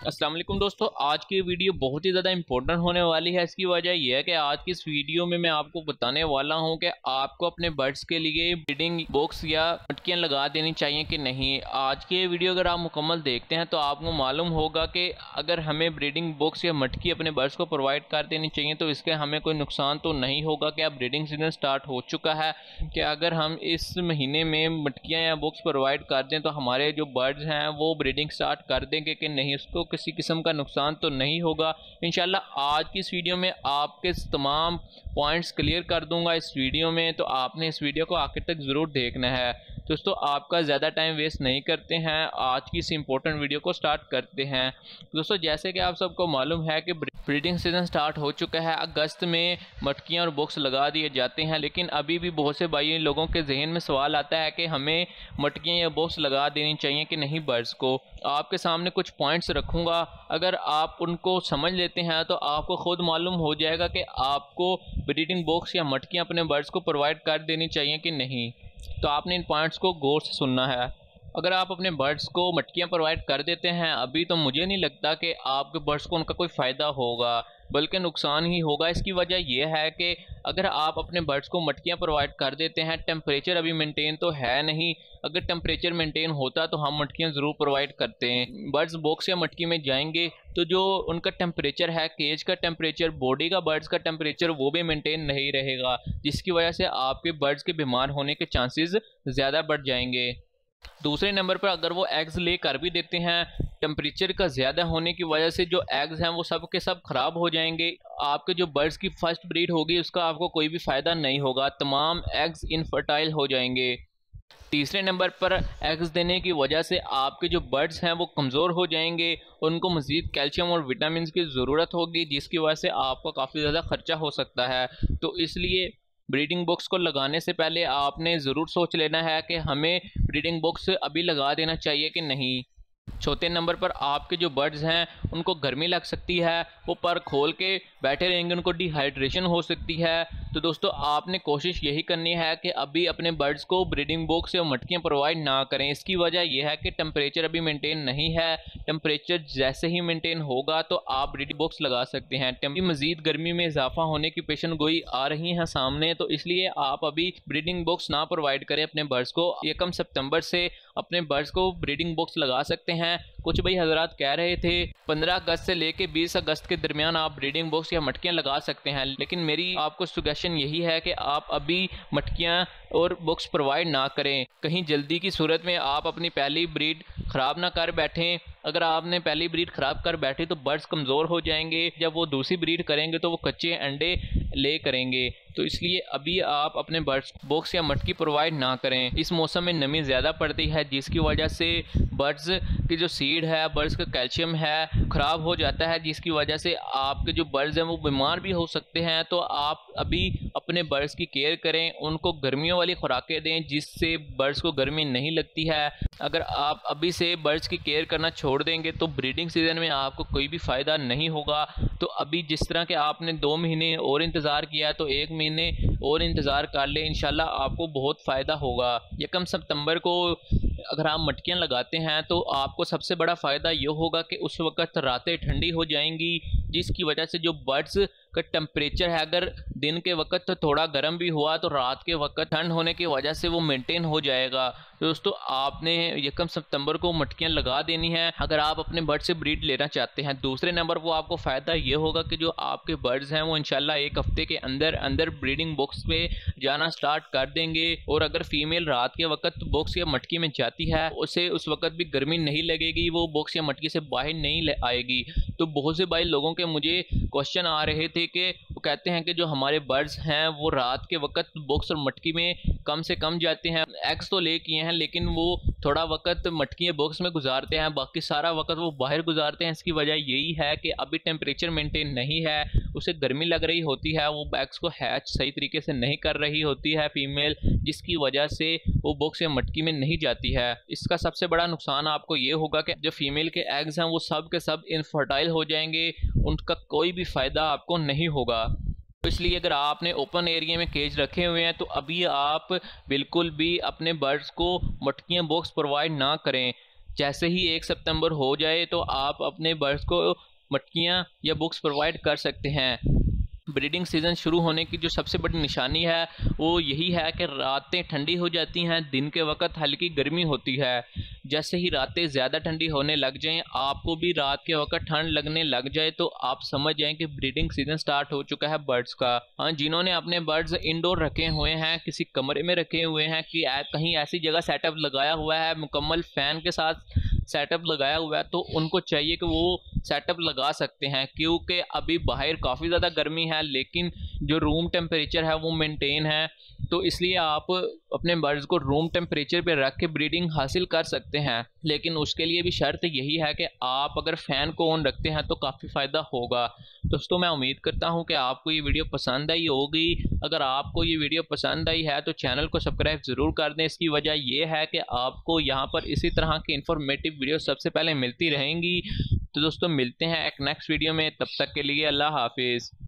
अस्सलाम वालेकुम दोस्तों, आज की वीडियो बहुत ही ज़्यादा इंपॉर्टेंट होने वाली है। इसकी वजह यह है कि आज की इस वीडियो में मैं आपको बताने वाला हूं कि आपको अपने बर्ड्स के लिए ब्रीडिंग बॉक्स या मटकियां लगा देनी चाहिए कि नहीं। आज की ये वीडियो अगर आप मुकम्मल देखते हैं तो आपको मालूम होगा कि अगर हमें ब्रीडिंग बॉक्स या मटकी अपने बर्ड्स को प्रोवाइड कर देनी चाहिए तो इसके हमें कोई नुकसान तो नहीं होगा। कि अब ब्रीडिंग सीजन स्टार्ट हो चुका है कि अगर हम इस महीने में मटकियाँ या बॉक्स प्रोवाइड कर दें तो हमारे जो बर्ड्स हैं वो ब्रीडिंग स्टार्ट कर देंगे कि नहीं, उसको किसी किस्म का नुकसान तो नहीं होगा। इंशाल्लाह आज की इस वीडियो में आपके तमाम पॉइंट्स क्लियर कर दूंगा इस वीडियो में, तो आपने इस वीडियो को आखिर तक ज़रूर देखना है। दोस्तों आपका ज़्यादा टाइम वेस्ट नहीं करते हैं, आज की इस इम्पोर्टेंट वीडियो को स्टार्ट करते हैं। दोस्तों जैसे कि आप सबको मालूम है कि ब्रीडिंग सीजन स्टार्ट हो चुका है। अगस्त में मटकियाँ और बॉक्स लगा दिए जाते हैं, लेकिन अभी भी बहुत से भाई लोगों के जहन में सवाल आता है कि हमें मटकियाँ या बॉक्स लगा देनी चाहिए कि नहीं बर्ड्स को। आपके सामने कुछ पॉइंट्स रखूँगा, अगर आप उनको समझ लेते हैं तो आपको खुद मालूम हो जाएगा कि आपको ब्रीडिंग बॉक्स या मटकियाँ अपने बर्ड्स को प्रोवाइड कर देनी चाहिए कि नहीं। तो आपने इन पॉइंट्स को गौर से सुनना है। अगर आप अपने बर्ड्स को मटकियाँ प्रोवाइड कर देते हैं अभी, तो मुझे नहीं लगता कि आपके बर्ड्स को उनका कोई फ़ायदा होगा, बल्कि नुकसान ही होगा। इसकी वजह यह है कि अगर आप अपने बर्ड्स को मटकियाँ प्रोवाइड कर देते हैं, टेम्परेचर अभी मेंटेन तो है नहीं। अगर टेम्परेचर मेंटेन होता तो हम मटकियाँ ज़रूर प्रोवाइड करते हैं। बर्ड्स बॉक्स या मटकी में जाएंगे तो जो उनका टेम्परेचर है, केज का टेम्परेचर, बॉडी का, बर्ड्स का टेम्परेचर, वो भी मेंटेन नहीं रहेगा, जिसकी वजह से आपके बर्ड्स के बीमार होने के चांसेस ज़्यादा बढ़ जाएंगे। दूसरे नंबर पर अगर वो एग्स ले कर भी देते हैं, टेम्परेचर का ज़्यादा होने की वजह से जो एग्स हैं वो सब के सब ख़राब हो जाएंगे। आपके जो बर्ड्स की फर्स्ट ब्रीड होगी उसका आपको कोई भी फ़ायदा नहीं होगा, तमाम एग्स इनफर्टाइल हो जाएंगे। तीसरे नंबर पर एग्स देने की वजह से आपके जो बर्ड्स हैं वो कमज़ोर हो जाएंगे, उनको मज़ीद कैल्शियम और विटामिन की ज़रूरत होगी, जिसकी वजह से आपका काफ़ी ज़्यादा ख़र्चा हो सकता है। तो इसलिए ब्रीडिंग बॉक्स को लगाने से पहले आपने ज़रूर सोच लेना है कि हमें ब्रीडिंग बॉक्स अभी लगा देना चाहिए कि नहीं। चौथे नंबर पर आपके जो बर्ड्स हैं उनको गर्मी लग सकती है, वो पर खोल के बैठे रहेंगे, उनको डिहाइड्रेशन हो सकती है। तो दोस्तों आपने कोशिश यही करनी है कि अभी अपने बर्ड्स को ब्रीडिंग बॉक्स या मटकियाँ प्रोवाइड ना करें। इसकी वजह यह है कि टेम्परेचर अभी मेंटेन नहीं है। टेम्परेचर जैसे ही मेंटेन होगा तो आप ब्रीडिंग बॉक्स लगा सकते हैं। मज़ीद गर्मी में इजाफा होने की पेशन गोई आ रही है सामने, तो इसलिए आप अभी ब्रीडिंग बॉक्स ना प्रोवाइड करें अपने बर्ड्स को। 1 सितंबर से अपने बर्ड्स को ब्रीडिंग बॉक्स लगा सकते हैं। कुछ भाई हजरात कह रहे थे 15 अगस्त से लेके 20 अगस्त के दरमियान आप ब्रीडिंग बॉक्स या मटकियां लगा सकते हैं, लेकिन मेरी आपको सजेशन यही है कि आप अभी मटकियां और बॉक्स प्रोवाइड ना करें। कहीं जल्दी की सूरत में आप अपनी पहली ब्रीड ख़राब ना कर बैठें। अगर आपने पहली ब्रीड ख़राब कर बैठी तो बर्ड्स कमज़ोर हो जाएंगे, जब वो दूसरी ब्रीड करेंगे तो वो कच्चे अंडे ले करेंगे। तो इसलिए अभी आप अपने बर्ड्स बॉक्स या मटकी प्रोवाइड ना करें। इस मौसम में नमी ज़्यादा पड़ती है, जिसकी वजह से बर्ड्स की जो सीड है, बर्ड्स का कैल्शियम है, ख़राब हो जाता है, जिसकी वजह से आपके जो बर्ड्स हैं वो बीमार भी हो सकते हैं। तो आप अभी अपने बर्ड्स की केयर करें, उनको गर्मियों वाली खुराकें दें जिससे बर्ड्स को गर्मी नहीं लगती है। अगर आप अभी से बर्ड्स की केयर करना छोड़ देंगे तो ब्रीडिंग सीजन में आपको कोई भी फ़ायदा नहीं होगा। तो अभी जिस तरह के आपने 2 महीने और इंतज़ार किया तो 1 महीने और इंतज़ार कर ले, इंशाल्लाह आपको बहुत फ़ायदा होगा। 1 सितंबर को अगर आप मटकियाँ लगाते हैं तो आपको सबसे बड़ा फ़ायदा ये होगा कि उस वक़्त रातें ठंडी हो जाएंगी, जिसकी वजह से जो बर्ड्स का टेम्परेचर है, अगर दिन के वक्त थोड़ा गर्म भी हुआ तो रात के वक्त ठंड होने की वजह से वो मेंटेन हो जाएगा। तो दोस्तों आपने 1 सितंबर को मटकियाँ लगा देनी है अगर आप अपने बर्ड से ब्रीड लेना चाहते हैं। दूसरे नंबर पर आपको फ़ायदा ये होगा कि जो आपके बर्ड्स हैं वो इंशाल्लाह 1 हफ्ते के अंदर अंदर ब्रीडिंग बॉक्स में जाना स्टार्ट कर देंगे। और अगर फीमेल रात के वक्त बॉक्स या मटकी में जाती है उसे उस वक्त भी गर्मी नहीं लगेगी, वो बॉक्स या मटकी से बाहर नहीं आएगी। तो बहुत से भाई लोगों के मुझे क्वेश्चन आ रहे थे कि वो कहते हैं कि जो हमारे बर्ड्स हैं वो रात के वक्त बॉक्स और मटकी में कम से कम जाते हैं, एग्स तो ले किए हैं लेकिन वो थोड़ा वक्त मटकी या बॉक्स में गुजारते हैं, बाकी सारा वक्त वो बाहर गुजारते हैं। इसकी वजह यही है कि अभी टेम्परेचर मेंटेन नहीं है, उसे गर्मी लग रही होती है, वो एग्स को हैच सही तरीके से नहीं कर रही होती है फीमेल, जिसकी वजह से वो बॉक्स या मटकी में नहीं जाती है। इसका सबसे बड़ा नुकसान आपको ये होगा कि जो फीमेल के एग्स हैं वो सब के सब इनफर्टाइल हो जाएंगे, उनका कोई भी फ़ायदा आपको नहीं होगा। तो इसलिए अगर आपने ओपन एरिया में केज रखे हुए हैं तो अभी आप बिल्कुल भी अपने बर्ड्स को मटकियाँ बॉक्स प्रोवाइड ना करें। जैसे ही 1 सितंबर हो जाए तो आप अपने बर्ड्स को मटकियाँ या बुक्स प्रोवाइड कर सकते हैं। ब्रीडिंग सीज़न शुरू होने की जो सबसे बड़ी निशानी है वो यही है कि रातें ठंडी हो जाती हैं, दिन के वक्त हल्की गर्मी होती है। जैसे ही रातें ज़्यादा ठंडी होने लग जाएं, आपको भी रात के वक्त ठंड लगने लग जाए, तो आप समझ जाएं कि ब्रीडिंग सीज़न स्टार्ट हो चुका है बर्ड्स का। हाँ, जिन्होंने अपने बर्ड्स इंडोर रखे हुए हैं, किसी कमरे में रखे हुए हैं कि कहीं ऐसी जगह सेटअप लगाया हुआ है, मुकम्मल फ़ैन के साथ सेटअप लगाया हुआ है, तो उनको चाहिए कि वो सेटअप लगा सकते हैं, क्योंकि अभी बाहर काफ़ी ज़्यादा गर्मी है लेकिन जो रूम टेम्परेचर है वो मेंटेन है। तो इसलिए आप अपने बर्ड्स को रूम टेम्परेचर पे रख के ब्रीडिंग हासिल कर सकते हैं, लेकिन उसके लिए भी शर्त यही है कि आप अगर फ़ैन को ऑन रखते हैं तो काफ़ी फ़ायदा होगा। दोस्तों, मैं उम्मीद करता हूं कि आपको ये वीडियो पसंद आई होगी। अगर आपको ये वीडियो पसंद आई है तो चैनल को सब्सक्राइब ज़रूर कर दें। इसकी वजह ये है कि आपको यहाँ पर इसी तरह की इंफॉर्मेटिव वीडियो सबसे पहले मिलती रहेंगी। तो दोस्तों, मिलते हैं एक नेक्स्ट वीडियो में, तब तक के लिए अल्लाह हाफिज़।